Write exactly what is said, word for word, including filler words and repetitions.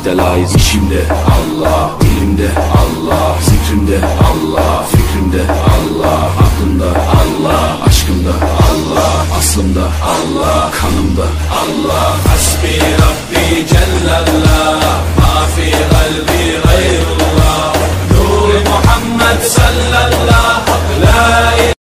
müptelayız. İşimde Allah, dilimde Allah, zikrimde Allah, fikrimde Allah, aklımda Allah, aşkımda Allah, aslımda Allah, kanımda Allah. Hasbi Rabbi Cellallah, ma fi kalbi